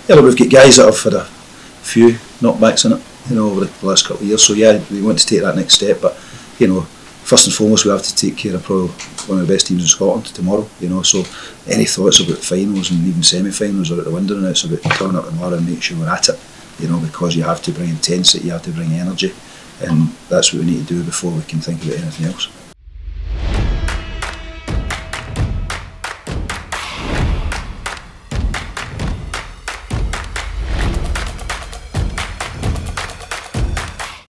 Yeah, look, we've got guys that have had a few knockbacks in it, you know, over the last couple of years. So yeah, we want to take that next step. But you know, first and foremost, we have to take care of probably one of the best teams in Scotland tomorrow. You know, so any thoughts about finals and even semi-finals are out the window now. It's about turning up tomorrow and make sure we're at it. You know, because you have to bring intensity, you have to bring energy, and that's what we need to do before we can think about anything else.